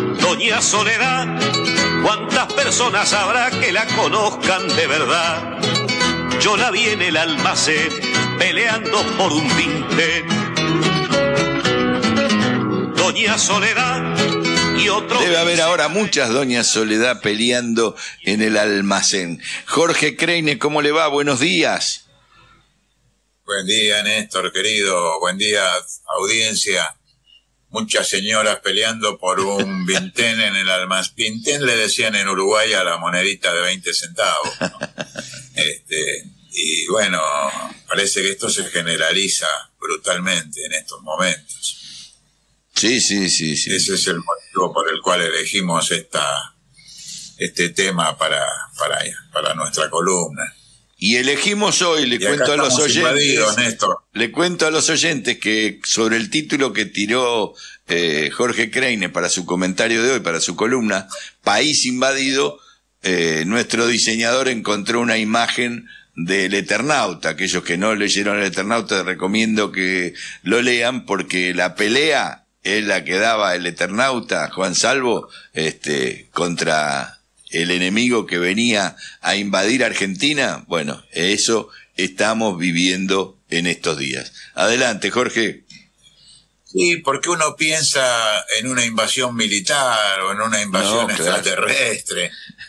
Doña Soledad, ¿cuántas personas habrá que la conozcan de verdad? Yo la vi en el almacén peleando por un vintén. Doña Soledad y otro... Debe haber ahora muchas Doña Soledad peleando en el almacén. Jorge Kreine, ¿cómo le va? Buenos días. Buen día, Néstor, querido. Buen día, audiencia. Muchas señoras peleando por un vintén en el almacén. Vintén le decían en Uruguay a la monedita de 20 centavos, ¿no? Y bueno, parece que esto se generaliza brutalmente en estos momentos. Sí. Ese es el motivo por el cual elegimos este tema para nuestra columna. Y elegimos hoy, le cuento a los oyentes que sobre el título que tiró Jorge Kreine para su comentario de hoy, para su columna, País Invadido, nuestro diseñador encontró una imagen del Eternauta. Aquellos que no leyeron el Eternauta, recomiendo que lo lean, porque la pelea es la que daba el Eternauta, Juan Salvo, contra el enemigo que venía a invadir Argentina. Bueno, eso estamos viviendo en estos días. Adelante, Jorge. Sí, porque uno piensa en una invasión militar o en una invasión extraterrestre.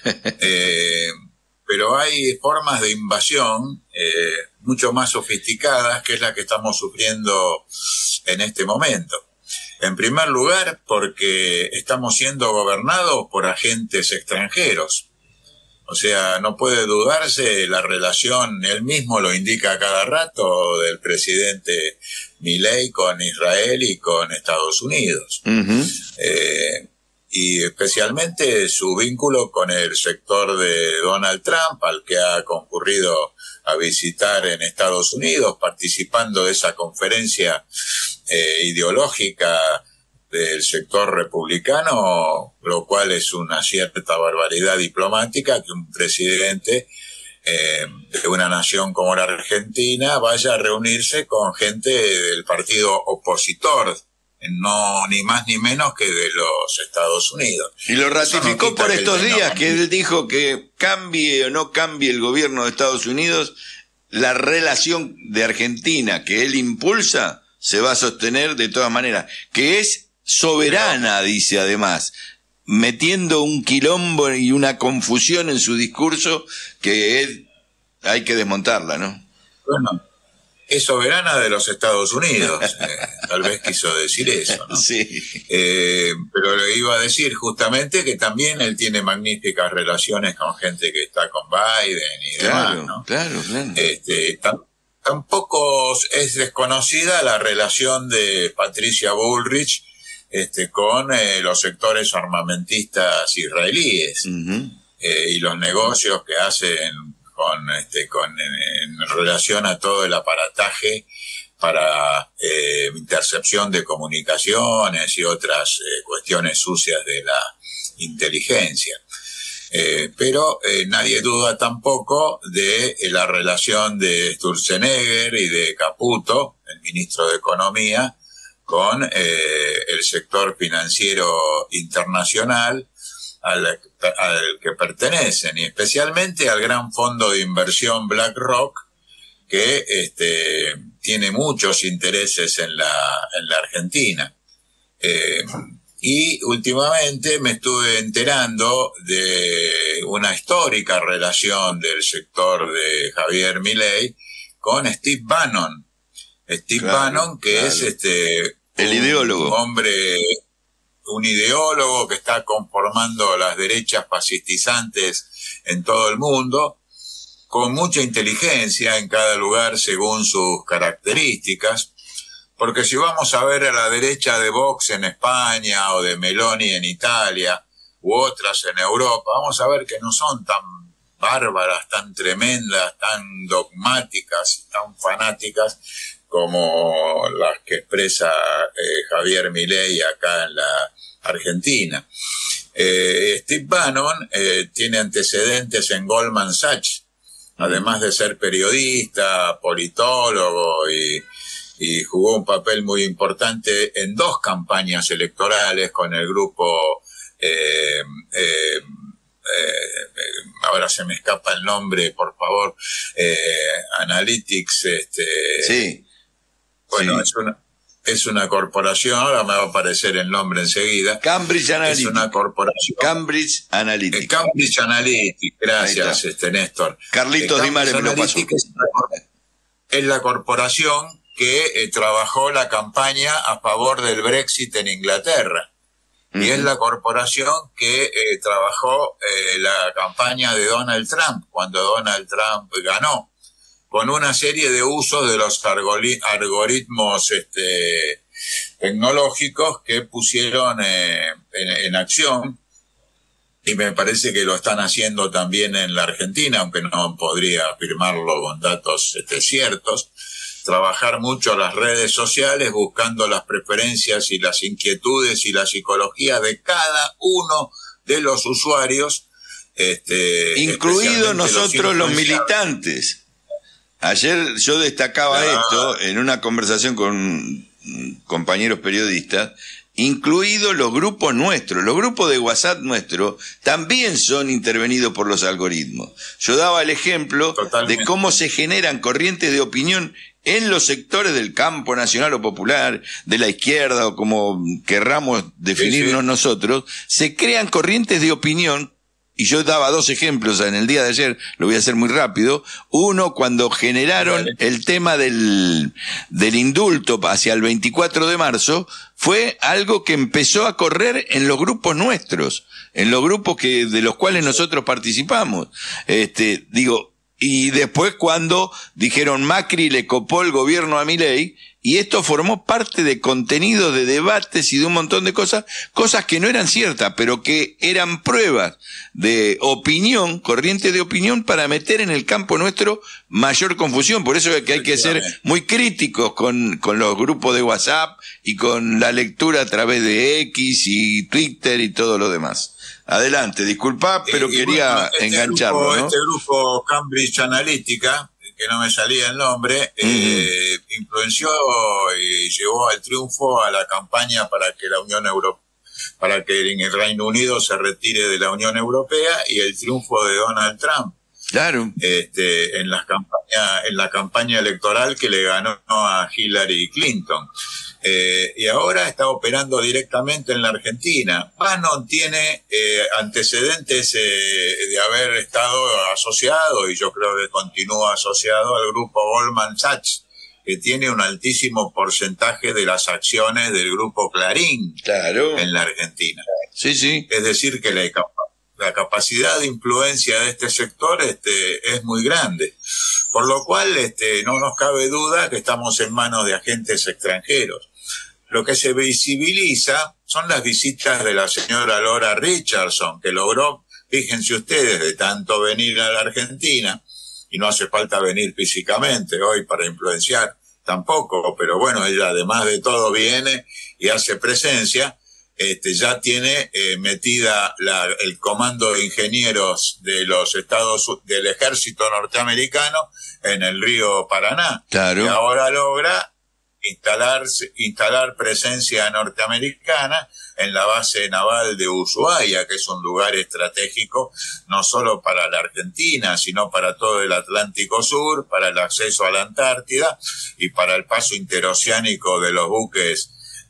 Pero hay formas de invasión mucho más sofisticadas, que es la que estamos sufriendo en este momento. En primer lugar, porque estamos siendo gobernados por agentes extranjeros. O sea, no puede dudarse la relación, él mismo lo indica a cada rato, del presidente Milei con Israel y con Estados Unidos. Uh-huh. Y especialmente su vínculo con el sector de Donald Trump, al que ha concurrido a visitar en Estados Unidos, participando de esa conferencia ideológica del sector republicano, lo cual es una cierta barbaridad diplomática que un presidente de una nación como la Argentina vaya a reunirse con gente del partido opositor, no ni más ni menos que de los Estados Unidos. Y lo ratificó no por estos días, que él dijo que cambie o no cambie el gobierno de Estados Unidos, la relación de Argentina que él impulsa se va a sostener de todas maneras, que es soberana, dice además, metiendo un quilombo y una confusión en su discurso que hay que desmontarla, ¿no? Bueno, es soberana de los Estados Unidos, tal vez quiso decir eso, ¿no? Sí. Pero le iba a decir justamente que también él tiene magníficas relaciones con gente que está con Biden y demás, ¿no? Claro. Tampoco es desconocida la relación de Patricia Bullrich con los sectores armamentistas israelíes. Uh-huh. Y los negocios que hacen en relación a todo el aparataje para intercepción de comunicaciones y otras cuestiones sucias de la inteligencia. Pero nadie duda tampoco de la relación de Sturzenegger y de Caputo, el ministro de Economía, con el sector financiero internacional al que pertenecen, y especialmente al gran fondo de inversión BlackRock, que tiene muchos intereses en la Argentina. Y últimamente me estuve enterando de una histórica relación del sector de Javier Milei con Steve Bannon. Bannon, que es el ideólogo. Un ideólogo que está conformando las derechas fascistizantes en todo el mundo, con mucha inteligencia en cada lugar según sus características. Porque si vamos a ver a la derecha de Vox en España o de Meloni en Italia u otras en Europa, vamos a ver que no son tan bárbaras, tan tremendas, tan dogmáticas, tan fanáticas como las que expresa Javier Milei acá en la Argentina. Steve Bannon tiene antecedentes en Goldman Sachs, además de ser periodista, politólogo y jugó un papel muy importante en 2 campañas electorales con el grupo ahora se me escapa el nombre, por favor, Analytics, sí. Bueno, sí. Es una corporación, ahora me va a aparecer el nombre enseguida. Cambridge Analytica. Es una corporación. Cambridge Analytica. Cambridge Analytica, gracias, Néstor. Carlitos Di Mare me lo pasó. Es la corporación que trabajó la campaña a favor del Brexit en Inglaterra. Y es la corporación que trabajó la campaña de Donald Trump, cuando Donald Trump ganó, con una serie de usos de los algoritmos tecnológicos que pusieron en acción, y me parece que lo están haciendo también en la Argentina, aunque no podría afirmarlo con datos ciertos. Trabajar mucho las redes sociales, buscando las preferencias y las inquietudes y la psicología de cada uno de los usuarios, incluidos nosotros los militantes. Ayer yo destacaba esto en una conversación con compañeros periodistas, incluidos los grupos nuestros. Los grupos de WhatsApp nuestros también son intervenidos por los algoritmos. Yo daba el ejemplo de cómo se generan corrientes de opinión en los sectores del campo nacional o popular, de la izquierda o como querramos definirnos nosotros, se crean corrientes de opinión. Y yo daba dos ejemplos en el día de ayer, lo voy a hacer muy rápido. Uno, cuando generaron el tema del indulto hacia el 24 de marzo, fue algo que empezó a correr en los grupos nuestros, en los grupos de los cuales nosotros participamos. Y después cuando dijeron Macri le copó el gobierno a Milei, y esto formó parte de contenido de debates y de un montón de cosas que no eran ciertas, pero que eran pruebas de opinión, corriente de opinión, para meter en el campo nuestro mayor confusión. Por eso es que hay que ser muy críticos con los grupos de WhatsApp y con la lectura a través de X y Twitter y todo lo demás. Adelante, disculpa, pero quería engancharlo, ¿no? Este grupo Cambridge Analytica, que no me salía el nombre, influenció y llevó al triunfo a la campaña para que para que en el Reino Unido se retire de la Unión Europea, y el triunfo de Donald Trump. Claro. En la campaña electoral que le ganó a Hillary Clinton. Y ahora está operando directamente en la Argentina. Bannon tiene antecedentes de haber estado asociado, y yo creo que continúa asociado al grupo Goldman Sachs, que tiene un altísimo porcentaje de las acciones del grupo Clarín. Claro. En la Argentina. Sí, sí. Es decir, que la capacidad de influencia de este sector es muy grande. Por lo cual no nos cabe duda que estamos en manos de agentes extranjeros. Lo que se visibiliza son las visitas de la señora Laura Richardson, que logró, fíjense ustedes, de tanto venir a la Argentina, y no hace falta venir físicamente hoy para influenciar tampoco, pero bueno, ella además de todo viene y hace presencia. Ya tiene metida el comando de ingenieros de del ejército norteamericano en el río Paraná. Claro. Y ahora logra instalar presencia norteamericana en la base naval de Ushuaia, que es un lugar estratégico no solo para la Argentina, sino para todo el Atlántico Sur, para el acceso a la Antártida y para el paso interoceánico de los buques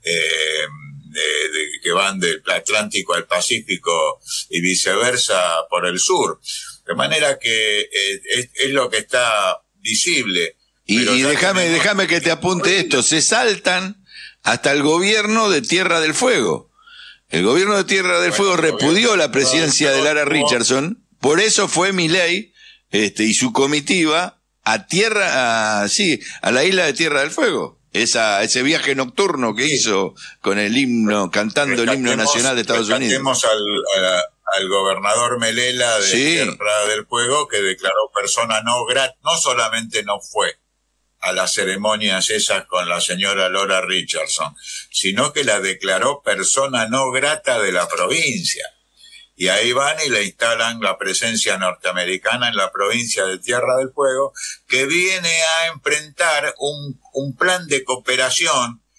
que van del Atlántico al Pacífico y viceversa por el sur. De manera que es lo que está visible. Y déjame que te apunte esto, se saltan hasta el gobierno de Tierra del Fuego. El gobierno de Tierra del Fuego repudió la presidencia de Laura Richardson, por eso fue Milei y su comitiva a la isla de Tierra del Fuego. Ese viaje nocturno que hizo con el himno, cantando el himno nacional de Estados Unidos. Tenemos al gobernador Melela de Tierra del Fuego, que declaró persona no grata. No solamente no fue a las ceremonias esas con la señora Laura Richardson, sino que la declaró persona no grata de la provincia. Y ahí van y le instalan la presencia norteamericana en la provincia de Tierra del Fuego, que viene a enfrentar un plan de cooperación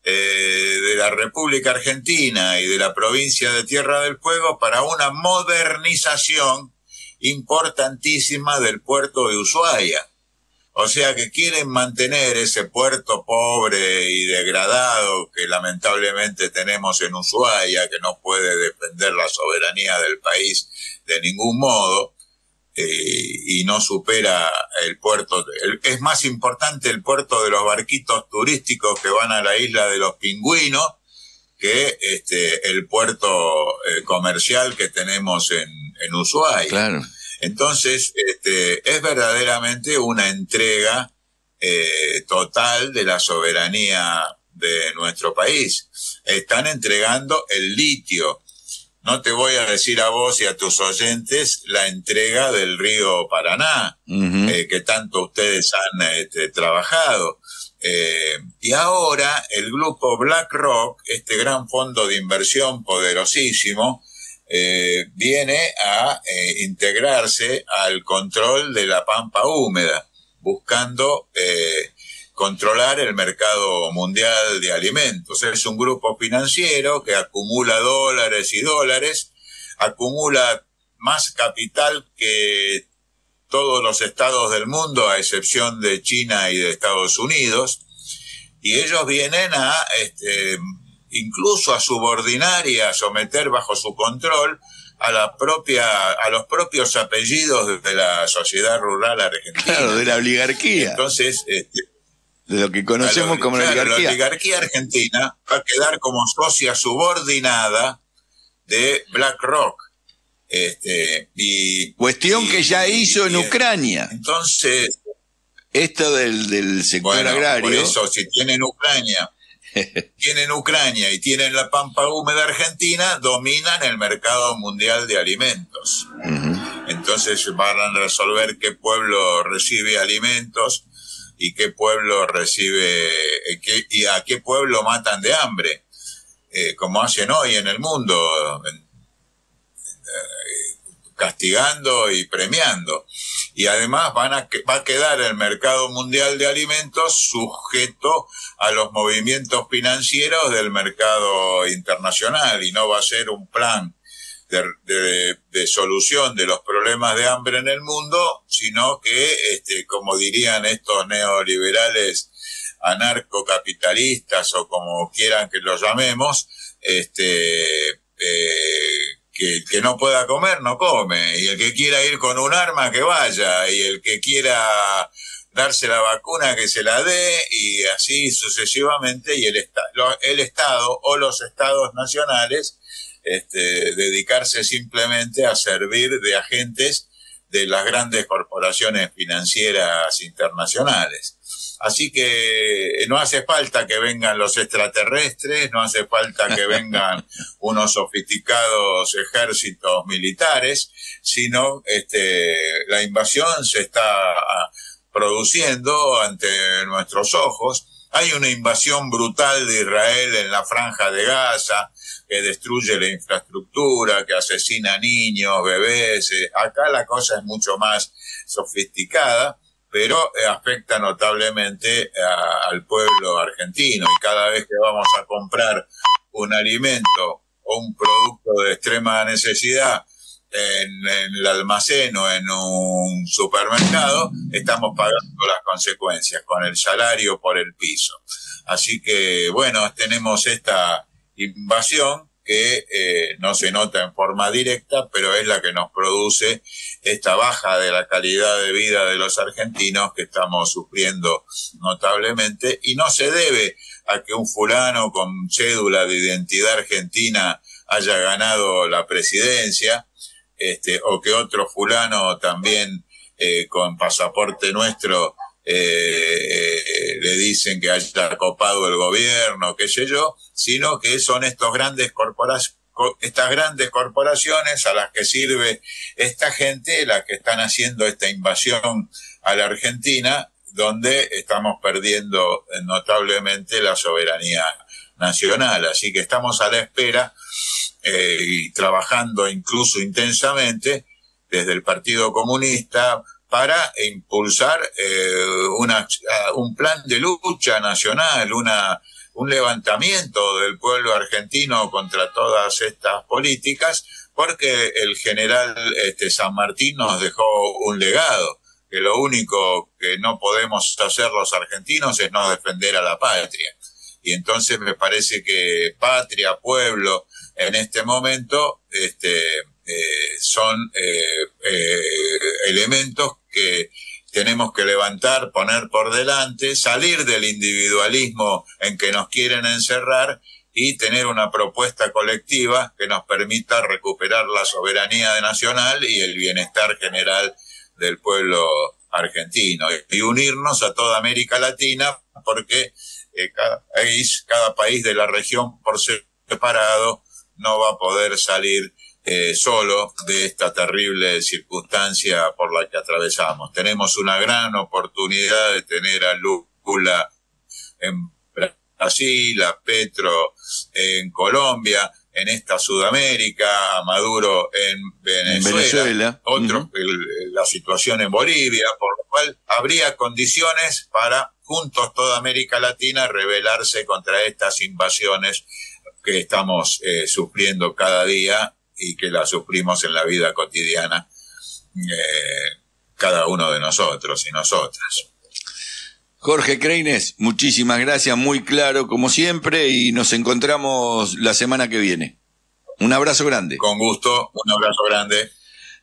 de la República Argentina y de la provincia de Tierra del Fuego para una modernización importantísima del puerto de Ushuaia. O sea que quieren mantener ese puerto pobre y degradado que lamentablemente tenemos en Ushuaia, que no puede defender la soberanía del país de ningún modo, y no supera el puerto. Es más importante el puerto de los barquitos turísticos que van a la isla de los Pingüinos que el puerto comercial que tenemos en Ushuaia. Claro. Entonces, es verdaderamente una entrega total de la soberanía de nuestro país. Están entregando el litio. No te voy a decir a vos y a tus oyentes la entrega del río Paraná, que tanto ustedes han trabajado. Y ahora el grupo BlackRock, este gran fondo de inversión poderosísimo, viene a integrarse al control de la pampa húmeda, buscando controlar el mercado mundial de alimentos. Es un grupo financiero que acumula dólares y dólares, acumula más capital que todos los estados del mundo, a excepción de China y de Estados Unidos, y ellos vienen a incluso a subordinar y a someter bajo su control a los propios apellidos de la sociedad rural argentina. Claro, de la oligarquía. Entonces, de lo que conocemos como la oligarquía. La oligarquía argentina va a quedar como socia subordinada de BlackRock. Cuestión que ya hizo en Ucrania. Entonces, esto del sector agrario. Por eso, si tienen Ucrania y tienen la pampa húmeda argentina, dominan el mercado mundial de alimentos. Entonces van a resolver qué pueblo recibe alimentos y qué pueblo y a qué pueblo matan de hambre, como hacen hoy en el mundo, castigando y premiando. Y además va a quedar el mercado mundial de alimentos sujeto a los movimientos financieros del mercado internacional, y no va a ser un plan de solución de los problemas de hambre en el mundo, sino que, como dirían estos neoliberales anarcocapitalistas o como quieran que los llamemos, que no pueda comer, no come, y el que quiera ir con un arma, que vaya, y el que quiera darse la vacuna, que se la dé, y así sucesivamente, y el Estado o los estados nacionales dedicarse simplemente a servir de agentes de las grandes corporaciones financieras internacionales. Así que no hace falta que vengan los extraterrestres, no hace falta que vengan unos sofisticados ejércitos militares, sino la invasión se está produciendo ante nuestros ojos. Hay una invasión brutal de Israel en la Franja de Gaza, que destruye la infraestructura, que asesina niños, bebés. Acá la cosa es mucho más sofisticada, pero afecta notablemente al pueblo argentino, y cada vez que vamos a comprar un alimento o un producto de extrema necesidad en el almacén o en un supermercado, estamos pagando las consecuencias con el salario por el piso. Así que, bueno, tenemos esta invasión que no se nota en forma directa, pero es la que nos produce esta baja de la calidad de vida de los argentinos que estamos sufriendo notablemente, y no se debe a que un fulano con cédula de identidad argentina haya ganado la presidencia, o que otro fulano también con pasaporte nuestro le dicen que haya copado el gobierno, qué sé yo, sino que son estas grandes corporaciones a las que sirve esta gente, las que están haciendo esta invasión a la Argentina, donde estamos perdiendo notablemente la soberanía nacional. Así que estamos a la espera y trabajando incluso intensamente desde el Partido Comunista para impulsar un plan de lucha nacional, una un levantamiento del pueblo argentino contra todas estas políticas, porque el general San Martín nos dejó un legado, que lo único que no podemos hacer los argentinos es no defender a la patria. Y entonces me parece que patria, pueblo, en este momento son elementos que tenemos que levantar, poner por delante, salir del individualismo en que nos quieren encerrar y tener una propuesta colectiva que nos permita recuperar la soberanía nacional y el bienestar general del pueblo argentino, y unirnos a toda América Latina, porque cada país de la región por separado no va a poder salir solo de esta terrible circunstancia por la que atravesamos. Tenemos una gran oportunidad de tener a Lula en Brasil, a Petro en Colombia, en esta Sudamérica, a Maduro en Venezuela, la situación en Bolivia, por lo cual habría condiciones para, juntos toda América Latina, rebelarse contra estas invasiones que estamos sufriendo cada día y que las sufrimos en la vida cotidiana, cada uno de nosotros y nosotras. Jorge Creines, muchísimas gracias, muy claro como siempre, y nos encontramos la semana que viene. Un abrazo grande. Con gusto, un abrazo grande.